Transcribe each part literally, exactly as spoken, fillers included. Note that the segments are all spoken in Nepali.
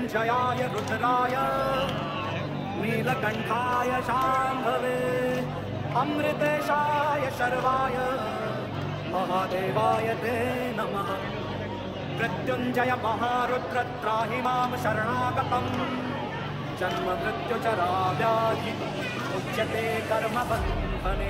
मृत्युञ्जयाय रुद्राय नीलकण्ठाय शाम्भवे अमृतेशाय शर्वाय महादेवाय ते नमः। मृत्युञ्जय महारुद्र त्राहि मां शरणागतं जन्म मृत्युजरा व्याधि उच्यते कर्मबन्धने।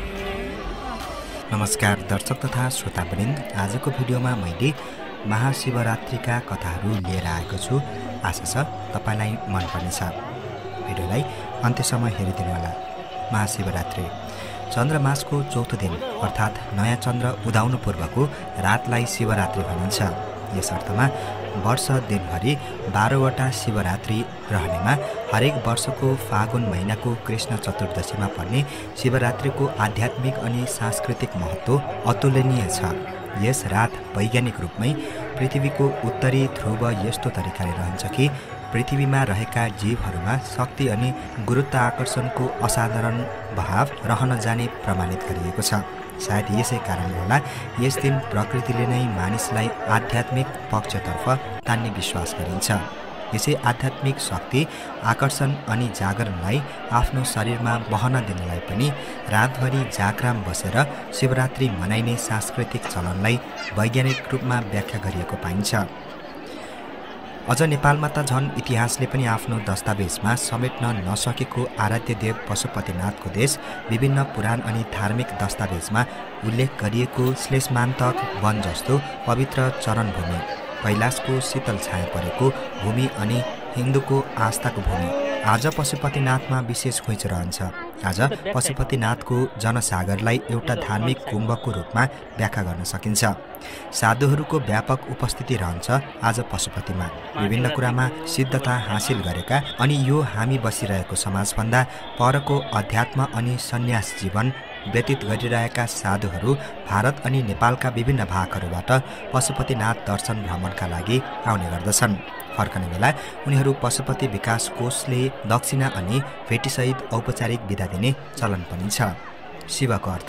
नमस्कार दर्शक तथा श्रोतावृन्द, आजको भिडियोमा मैले महाशिवरात्रिका कथाहरू लिएर आएको छु। आशा छ तपाईलाई मन पर्नेछ। भिडियोलाई अन्त्यसम्म हेरिदिनुहोला। महाशिवरात्रि चन्द्रमासको चौथो दिन अर्थात् नयाँ चन्द्र उदाउनु पूर्वको रातलाई शिवरात्रि भनिन्छ। यस अर्थमा वर्ष दिनभरि बाह्रवटा शिवरात्रि रहनेमा हरेक वर्षको फागुन महिनाको कृष्ण चतुर्दशीमा पर्ने शिवरात्रिको आध्यात्मिक अनि सांस्कृतिक महत्त्व अतुलनीय छ। यस रात वैज्ञानिक रूपमै पृथ्वीको उत्तरी ध्रुव यस्तो तरिकाले रहन्छ कि पृथ्वीमा रहेका जीवहरूमा शक्ति अनि गुरुत्वाकर्षणको असाधारण बहाव रहन जाने प्रमाणित गरिएको छ। सायद यसै कारणले होला यस दिन प्रकृतिले नै मानिसलाई आध्यात्मिक पक्षतर्फ तान्ने विश्वास गरिन्छ। यसै आध्यात्मिक शक्ति आकर्षण अनि जागरणलाई आफ्नो शरीरमा बहन दिनलाई पनि रातभरि जागराम बसेर शिवरात्रि मनाइने सांस्कृतिक चलनलाई वैज्ञानिक रूपमा व्याख्या गरिएको पाइन्छ। अझ नेपालमा त झन् इतिहासले पनि आफ्नो दस्तावेजमा समेट्न नसकेको आराध्य देव पशुपतिनाथको देश विभिन्न पुराण अनि धार्मिक दस्तावेजमा उल्लेख गरिएको श्लेषमान्तक वन जस्तो पवित्र चरणभूमि, कैलाशको शीतल छाया परेको भूमि अनि हिन्दूको आस्थाको भूमि आज पशुपतिनाथमा विशेष खोइच रहन्छ। आज पशुपतिनाथको जनसागरलाई एउटा धार्मिक कुम्भको रूपमा व्याख्या गर्न सकिन्छ। साधुहरूको व्यापक उपस्थिति रहन्छ आज पशुपतिमा। विभिन्न कुरामा सिद्धता हासिल गरेका अनि यो हामी बसिरहेको समाजभन्दा परको अध्यात्म अनि सन्यास जीवन व्यतीत गरिरहेका साधुहरू भारत अनि नेपालका विभिन्न भागहरूबाट पशुपतिनाथ दर्शन भ्रमणका लागि आउने गर्दछन्। फर्कने बेला उनीहरू पशुपति विकास कोषले दक्षिणा अनि भेटीसहित औपचारिक बिदा दिने चलन पनि छ। शिवको अर्थ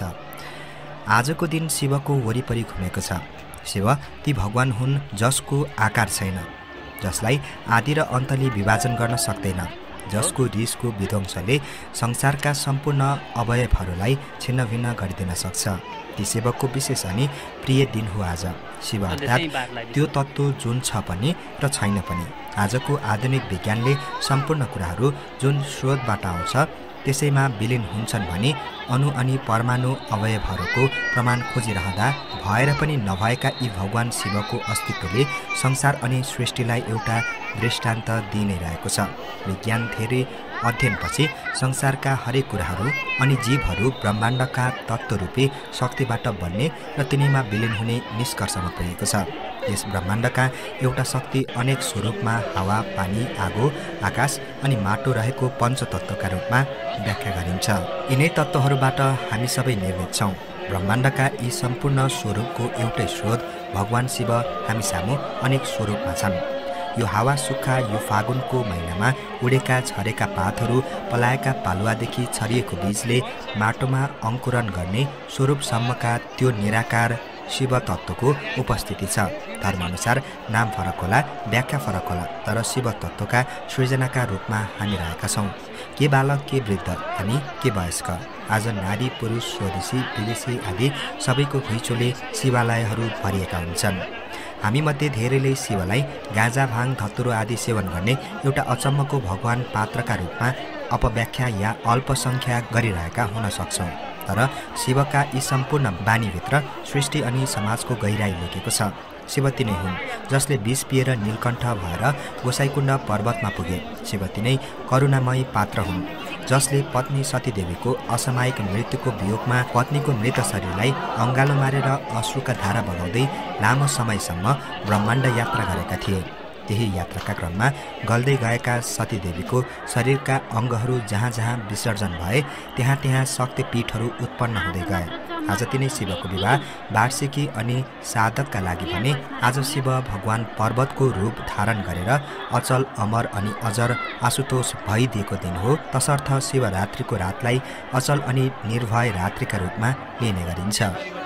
आजको दिन शिवको वरिपरि घुमेको छ। शिव ती भगवान हुन् जसको आकार छैन, जसलाई आदि र अन्तले विभाजन गर्न सक्दैन, जसको रिसको विध्वंसले संसारका सम्पूर्ण अवयवहरूलाई छिन्नभिन्न गरिदिन सक्छ। ती शिवको विशेष अनि प्रिय दिन हो आज। शिव अर्थात् त्यो तत्त्व जुन छ पनि र छैन पनि। आजको आधुनिक विज्ञानले सम्पूर्ण कुराहरू जुन स्रोतबाट आउँछ त्यसैमा विलिन हुन्छन् भने अणु अनि परमाणु अवयवहरूको प्रमाण खोजिरहँदा भएर पनि नभएका यी भगवान शिवको अस्तित्वले संसार अनि सृष्टिलाई एउटा दृष्टान्त दिइ नै रहेको छ। विज्ञान धेरै अध्ययनपछि संसारका हरेक कुराहरू अनि जीवहरू ब्रह्माण्डका तत्त्वरूपी शक्तिबाट बन्ने र तिनीमा विलिन हुने निष्कर्षमा पुगेको छ। यस ब्रह्माण्डका एउटा शक्ति अनेक स्वरूपमा हावा, पानी, आगो, आकाश अनि माटो रहेको पञ्चतत्त्वका रूपमा व्याख्या गरिन्छ। यिनै तत्त्वहरूबाट हामी सबै निर्मित छौँ। ब्रह्माण्डका यी सम्पूर्ण स्वरूपको एउटै स्रोत भगवान शिव हामी सामु अनेक स्वरूपमा छन्। यो हावा सुक्खा यो फागुनको महिनामा उडेका झरेका पातहरू पलाएका पालुवादेखि छरिएको बीजले माटोमा अङ्कुरण गर्ने स्वरूपसम्मका त्यो निराकार शिव तत्त्वको उपस्थिति छ। धर्मअनुसार नाम फरक होला, व्याख्या फरक होला, तर शिव तत्त्वका सृजनाका रूपमा हामी रहेका छौँ। के बालक, के वृद्ध अनि के वयस्क, आज नारी, पुरुष, स्वदेशी, विदेशी आदि सबैको घुइँचोले शिवालयहरू भरिएका हुन्छन्। हामीमध्ये धेरैले शिवलाई गाँजा, भाङ, धतुरो आदि सेवन गर्ने एउटा अचम्मको भगवान पात्रका रूपमा अपव्याख्या या अल्पसङ्ख्या गरिरहेका हुन सक्छौँ। तर शिवका यी सम्पूर्ण बानीभित्र सृष्टि अनि समाजको गहिराई लुकेको छ। शिवती नै हुन् जसले विष पिएर नीलकण्ठ भएर गोसाइकुण्ड पर्वतमा पुगे। शिवती नै करुणामयी पात्र हुन् जसले पत्नी सतीदेवीको असामयिक मृत्युको वियोगमा पत्नीको मृत शरीरलाई अङ्गालो मारेर अश्रुका धारा बगाउँदै लामो समयसम्म ब्रह्माण्ड यात्रा गरेका थिए। त्यही यात्राका क्रममा गल्दै गएका सतीदेवीको शरीरका अङ्गहरू जहाँ जहाँ विसर्जन भए त्यहाँ त्यहाँ शक्तिपीठहरू उत्पन्न हुँदै गए। आज तिनै शिवको विवाह वार्षिकी अनि साधकका लागि भने आज शिव भगवान पर्वतको रूप धारण गरेर अचल, अमर अनि अजर आशुतोष भइदिएको दिन हो। तसर्थ शिवरात्रिको रातलाई अचल अनि निर्भय रात्रिका रूपमा लिने गरिन्छ।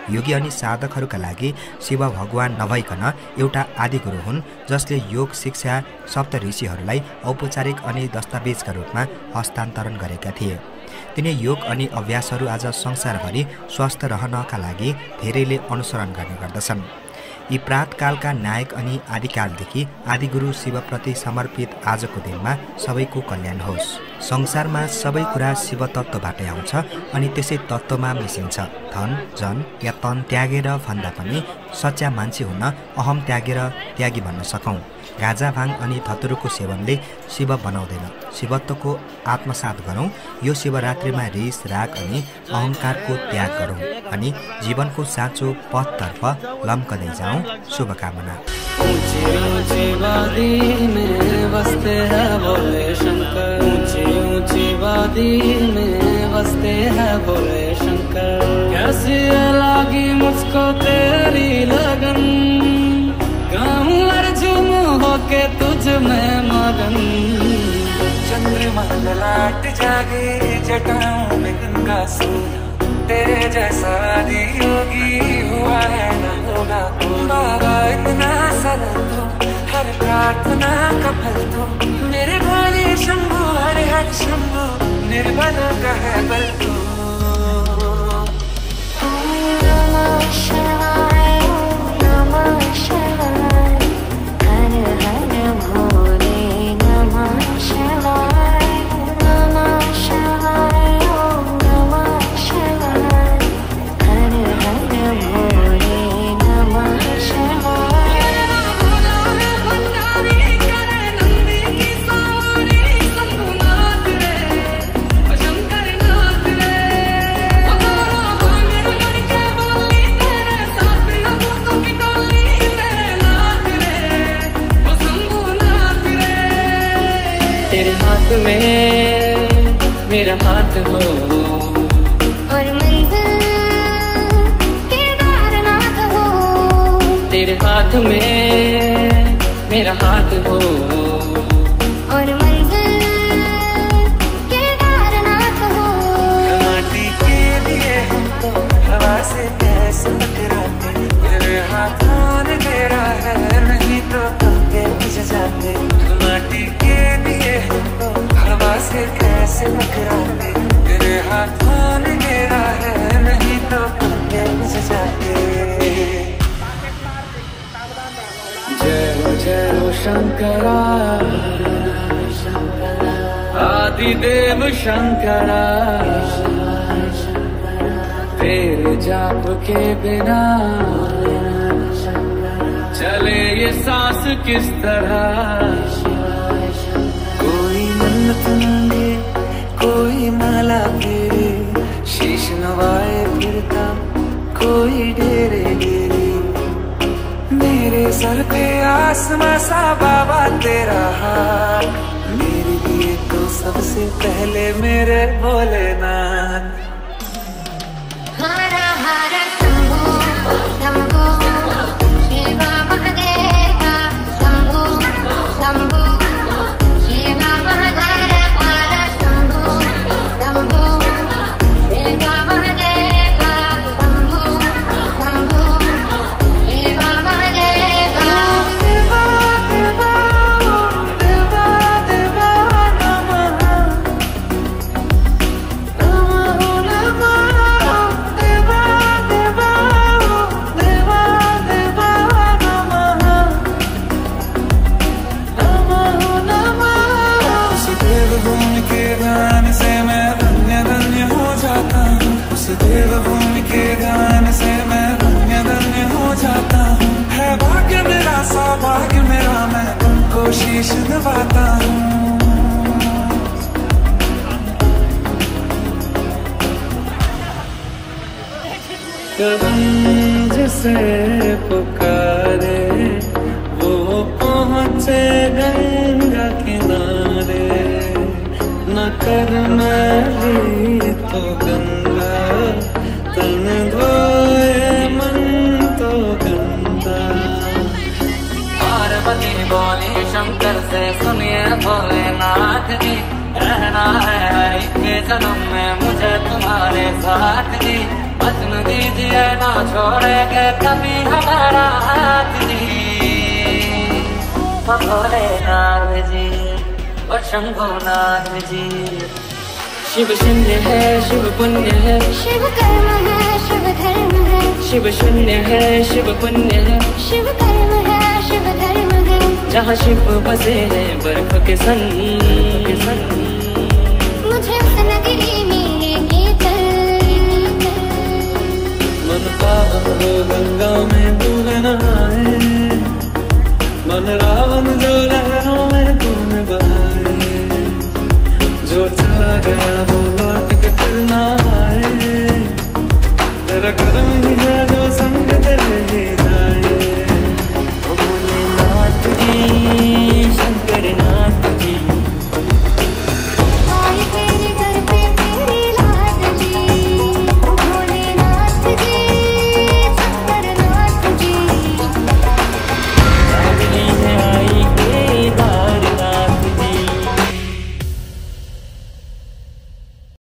योगी अनि साधकहरूका लागि शिव भगवान नभइकन एउटा आदिगुरु हुन् जसले योग शिक्षा सप्तऋषिहरूलाई औपचारिक अनि दस्तावेजका रूपमा हस्तान्तरण गरेका थिए। तिनी योग अनि अभ्यासहरू आज संसारभरि स्वस्थ रहनका लागि धेरैले अनुसरण गर्ने गर्दछन्। यी प्रातकालका नायक अनि आदिकालदेखि आदिगुरु शिवप्रति समर्पित आजको दिनमा सबैको कल्याण होस्। संसारमा सबै कुरा शिव तत्त्वबाटै आउँछ अनि त्यसै तत्त्वमा मिसिन्छ। धन जन या तन त्यागेर भन्दा पनि सच्चा मान्छे हुन अहम त्यागेर त्यागी भन्न सकौँ। गाजा भाङ अनि धतुरोको सेवनले शिव बनाउँदैन, शिवत्वको आत्मसात गरौँ। यो शिवरात्रिमा रिस राग अनि अहङ्कारको त्याग गरौँ अनि जीवनको साँचो पथतर्फ लम्कदै जाउँ। शुभकामना। ऊंची ऊंची वादी में बसते हैं भोले शंकर, ऊंची ऊंची वादी में बसते हैं भोले शंकर। कैसी लगी मुझको तेरी लगन, गाऊं अर्जुन होके तुझ में मगन। चंद्रमा ललाट जागे जटाओं में गंगा सूरज, तेरे जैसा योगी हुआ है न होगा। बाबा इतना सरल तो, हर प्रार्थना का फल तो, मेरे भोले शंभु हरे हर शंभु, निर्बल का है बल तो। नमः शिवाय नमः शिवाय, हर हर भोले नमः शिवाय नमः शिवाय नमः शिवाय, हर हर भोले नमः शिवाय। तेरे हाथ में मेरा हाथ हो और मंजिल केदारनाथ हो। तेरे हाथ में मेरा हाथ हो और मंजिल केदारनाथ हो। माटी के लिए हम तो हवा से कैसे टकराते, तेरे हाथों ने तेरा है नहीं तो पंखे मुझ जाते। माटी के लिए हम तो हवा से कैसे टकराते, तेरे हाथों ने तेरा है नहीं तो पंखे मुझ जाते। जय हो जय हो शंकरा, आदिदेव शंकरा। तेरे जाप के बिना चले ये सांस किस तरह। कोई मन्नत मांगे कोई माला फेरे, शीश नवाए फिरता कोई डेरे डेरे। मेरे सर पे आसमां सा बाबा तेरा हाथ, मेरे लिए तो सबसे पहले मेरे भोलेनाथ। हरा हरा शंभू शंभू शिव महादेव, शंभू शंभू शिव महादेव, शंभू शंभू शिव महादेव, शंभू शंभू शिव महादेव। देवा देवा देवा देवा नमः, नमः नमः देवा देवा देवा देवा नमः, नमः नमः। उस देवभूमि के गान से मैं धन्य धन्य हो जाता हूँ, उस देवभूमि के गान से मैं धन्य धन्य हो जाता हूँ। है भाग्य मेरा सौभाग्य मेरा, मैं तुमको शीश नवाता हूँ। कदम जिसे पुकारे वो पहुँचे गंगा किनारे। न कर मैली तो गंगा, तन धोए मन तो गंगा। पार्वती बोली शंकर से सुनिए भोलेनाथ जी, रहना है हर एक जन्म में मुझे तुम्हारे साथ जी। साथ न दीजिए ना छोड़ेंगे कभी हमारा हाथ जी। भोलेनाथ जी और शंभुनाथ जी। शिव शून्य है शिव पुण्य है, शिव कर्म है शिव धर्म है। शिव शून्य है शिव पुण्य है, शिव कर्म है शिव धर्म है। जहाँ शिव बसे हैं बर्फ के सन के सन। मुझे उस नगरी में लेके चल। मन पावन हो गंगा में डूबे नहाए, मन रावण